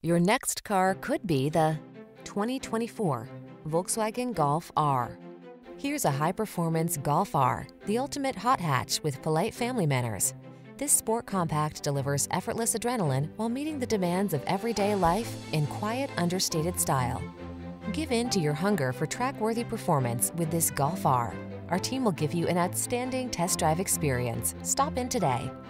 Your next car could be the 2024 Volkswagen Golf R. Here's a high-performance Golf R, the ultimate hot hatch with polite family manners. This sport compact delivers effortless adrenaline while meeting the demands of everyday life in quiet, understated style. Give in to your hunger for track-worthy performance with this Golf R. Our team will give you an outstanding test drive experience. Stop in today.